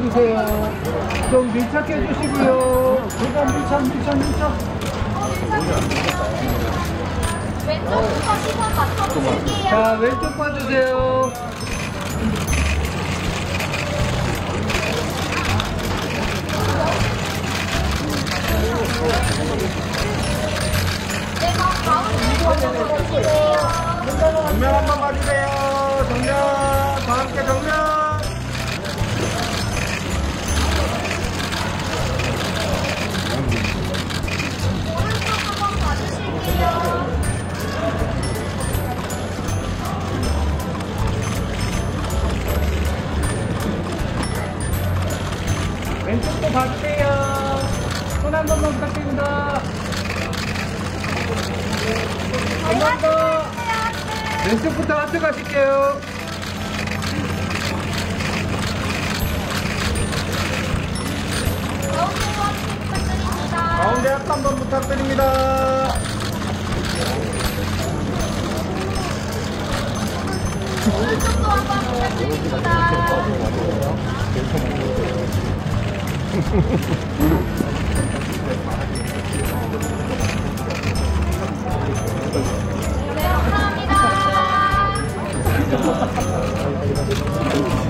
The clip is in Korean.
주세요. 좀 밀착해 주시고요. 계단 밀착. 왼쪽부터 시선 맞춰주실게요. 자, 왼쪽 봐주세요. 네, 가운데 맞춰주실게요. 정면 한번 봐주세요. 정면. 다 함께 정면. 오른쪽 한번 봐주실게요. 왼쪽도 봐주세요. 손 한 번만 부탁드립니다. 한 번 더. 왼쪽부터 하트 가실게요. 가운데 앞 한번 부탁드립니다. 오른쪽도 한번 부탁드립니다. 네, 감사합니다.